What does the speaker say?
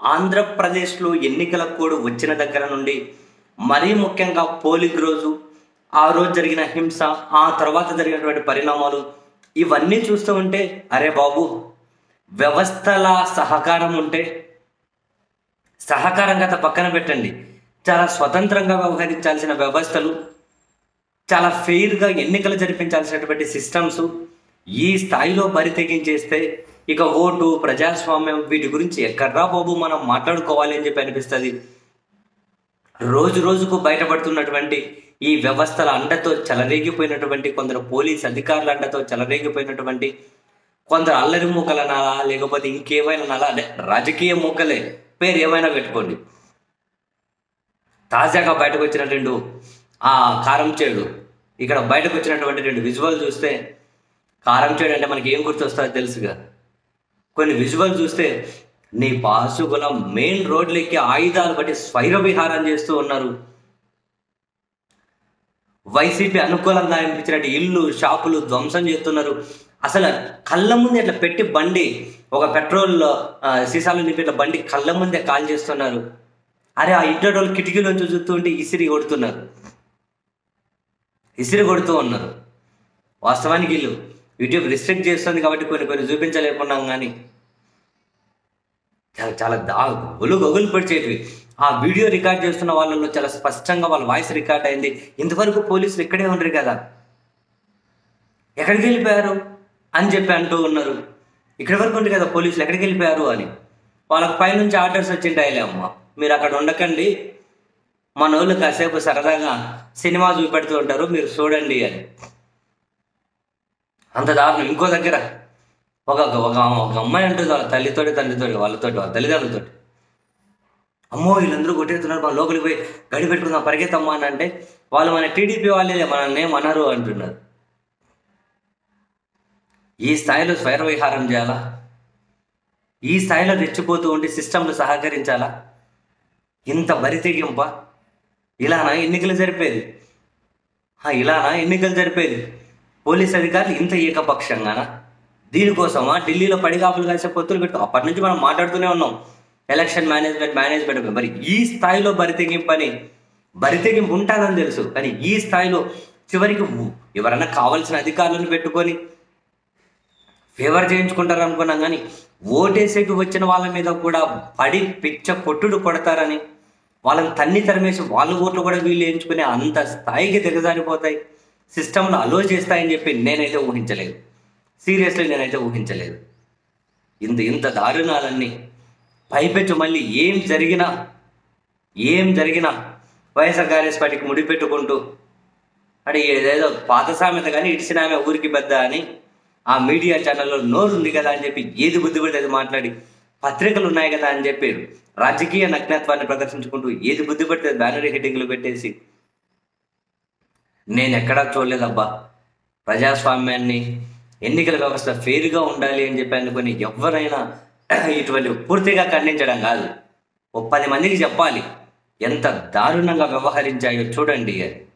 ఆంధ్రప్రదేశ్లో ఎన్నికల కోడ్ వచ్చిన దగ్గర నుండి మరీ ముఖ్యంగా పోలింగ్ రోజు, ఆ రోజు జరిగిన హింస, ఆ తర్వాత జరిగినటువంటి పరిణామాలు ఇవన్నీ చూస్తూ ఉంటే అరే బాబు, వ్యవస్థల సహకారం ఉంటే, సహకారం గత పక్కన పెట్టండి, చాలా స్వతంత్రంగా వ్యవహరించాల్సిన వ్యవస్థలు, చాలా ఫెయిర్గా ఎన్నికలు జరిపించాల్సినటువంటి సిస్టమ్స్ ఈ స్థాయిలో బరి తెగించేస్తే ఇక ఓటు, ప్రజాస్వామ్యం వీటి గురించి ఎక్కడ్రా బాబు మనం మాట్లాడుకోవాలి అని చెప్పి అనిపిస్తుంది. రోజు రోజుకు బయటపడుతున్నటువంటి ఈ వ్యవస్థల అండతో చెలరేగిపోయినటువంటి కొందరు పోలీస్ అధికారుల అండతో చెలరేగిపోయినటువంటి కొందరు అల్లరి మూకలు అనాలా, లేకపోతే ఇంకేమైనా అనాలా, అదే రాజకీయ మూకలే, పేరు ఏమైనా పెట్టుకోండి. తాజాగా బయటకు వచ్చిన రెండు కారం చేడు, ఇక్కడ బయటకు వచ్చినటువంటి రెండు విజువల్ చూస్తే, కారం చేడు అంటే మనకి ఏం గుర్తొస్తుందో తెలుసుగా. కొన్ని విజువల్ చూస్తే నీ పాసుగుల మెయిన్ రోడ్లెక్కి ఆయుధాలు బట్టి స్వైర విహారం చేస్తూ ఉన్నారు. వైసీపీ అనుకూలంగా అనిపించినట్టు ఇల్లు, షాపులు ధ్వంసం చేస్తున్నారు. అసలు కళ్ళ ముందే ఇట్లా పెట్టి బండి, ఒక పెట్రోల్ సీసాలు నింపి ఇట్లా బండి కళ్ళ ముందే కాల్ చేస్తున్నారు. అరే ఆ ఇంట్లో కిటికీలోంచి చూస్తూ ఉంటే ఇసిరి కొడుతూ ఉన్నారు. వాస్తవానికి ఇల్లు యూట్యూబ్ రిస్ట్రిక్ట్ చేస్తుంది కాబట్టి కొన్ని చూపించలేకున్నాం, కానీ చాలా గొగులు పడిచేటివి. ఆ వీడియో రికార్డ్ చేస్తున్న వాళ్ళలో చాలా స్పష్టంగా వాళ్ళ వాయిస్ రికార్డ్ అయింది. ఇంతవరకు పోలీసులు ఇక్కడే ఉండరు కదా, ఎక్కడికి వెళ్ళిపోయారు అని చెప్పి అంటూ ఉన్నారు. ఇక్కడి వరకు ఉంది కదా పోలీసులు, ఎక్కడికి వెళ్ళిపోయారు అని. వాళ్ళకి పైనుంచి ఆర్డర్స్ వచ్చింటాయిలే, అమ్మ మీరు అక్కడ ఉండకండి, మన వాళ్ళు కాసేపు సరదాగా సినిమా చూపెడుతూ ఉంటారు, మీరు చూడండి అని. అంత దారుణం. ఇంకో దగ్గర ఒక అమ్మాయి అంటుంది వాళ్ళ తండ్రితోటి వాళ్ళ తల్లిదండ్రులతో, అమ్మో వీళ్ళందరూ కొట్టేస్తున్నారు, మన లోపలికి పోయి గడి పెట్టుకుందాం పరిగెత్తమ్మా అని అంటే, వాళ్ళు మన టీడీపీ వాళ్ళే మనల్ని ఏమన్నారు అంటున్నారు. ఈ స్థాయిలో స్వైర విహారం చేయాలా? ఈ స్థాయిలో రెచ్చిపోతూ ఉండి సిస్టంలు సహకరించాలా? ఇంత బరితెగింప? ఇలానా ఎన్నికలు జరిపేది? పోలీస్ అధికారులు ఇంత ఏకపక్షంగానా? దీనికోసమా ఢిల్లీలో పడిగాపులు కాసే పొత్తులు పెట్టు? అప్పటి నుంచి మనం మాట్లాడుతూనే ఉన్నాం ఎలక్షన్ మేనేజ్మెంట్. మరి ఈ స్థాయిలో బరితెగింపు ఉంటానని తెలుసు, కానీ ఈ స్థాయిలో చివరికి ఎవరైనా కావాల్సిన అధికారులను పెట్టుకొని ఫేవర్ చేయించుకుంటారు అనుకున్నాం, కానీ ఓటేసేకి వచ్చిన వాళ్ళ మీద కూడా పడి పిచ్చ కొట్టుడు కొడతారని, వాళ్ళని తరిమేసి వాళ్ళ ఓట్లు కూడా వీళ్ళు వేయించుకునే అంత స్థాయికి దిగజారిపోతాయి, సిస్టంలో అలో చేస్తాయని చెప్పి నేనైతే ఊహించలేదు. సీరియస్లీ నేనైతే ఊహించలేదు. ఇంత దారుణాలన్నీ పైపెచ్చు మళ్ళీ ఏం జరిగినా వైఎస్ఆర్ కాంగ్రెస్ పార్టీకి ముడిపెట్టుకుంటూ, అంటే ఏదేదో పాత సామెత కానీ ఇడిసినామే ఊరికి పెద్ద అని ఆ మీడియా ఛానల్లో నోరు ఉంది కదా అని చెప్పి ఏది బుద్ధి పడితే మాట్లాడి, పత్రికలు ఉన్నాయి కదా అని చెప్పి రాజకీయ నగ్నత్వాన్ని ప్రదర్శించుకుంటూ ఏది బుద్ధి పడితే బ్యానరీ హెడ్డింగ్లు పెట్టేసి, నేను ఎక్కడా చూడలేదబ్బా ప్రజాస్వామ్యాన్ని, ఎన్నికల వ్యవస్థ ఫెయిర్గా ఉండాలి అని చెప్పి అనుకుని ఎవరైనా ఇటువంటి పూర్తిగా ఖండించడం కాదు, 10 మందికి చెప్పాలి ఎంత దారుణంగా వ్యవహరించాయో చూడండి అని.